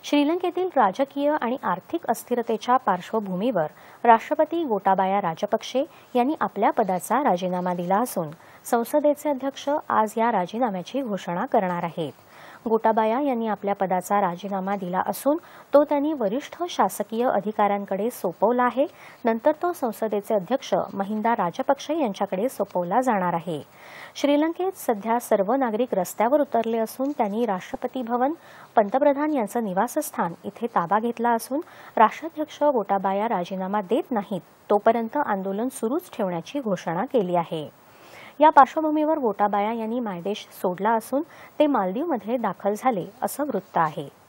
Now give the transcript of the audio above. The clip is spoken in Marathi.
श्रीलंकेतील राजकीय आणि आर्थिक अस्थिरतेच्या पार्श्वभूमीवर राष्ट्रपती गोटाबाया राजपक्षे यांनी आपल्या पदाचा राजीनामा दिला असून संसदेचे अध्यक्ष आज या राजीनाम्याची घोषणा करणार आहेत। गोटाबाया यांनी आपल्या पदाचा राजीनामा दिला असून तो त्यांनी वरिष्ठ शासकीय अधिकाऱ्यांकडे सोपवला आहे। नंतर तो संसदेचे अध्यक्ष महिंदा राजपक्षे यांच्याकडे सोपवला जाणार आहे। श्रीलंकेत सध्या सर्व नागरिक रस्त्यावर उतरले असून त्यांनी राष्ट्रपती भवन, पंतप्रधान यांचं निवासस्थान इथे ताबा घेतला असून राष्ट्राध्यक्ष गोटाबाया राजीनामा देत नाहीत तोपर्यंत आंदोलन सुरूच ठेवण्याची घोषणा केली आहे। या पार्श्वभूमीवर गोटाबाया यांनी मायदेश सोडला असून ते मालदीवमध्ये दाखल झाले असं वृत्त आहे।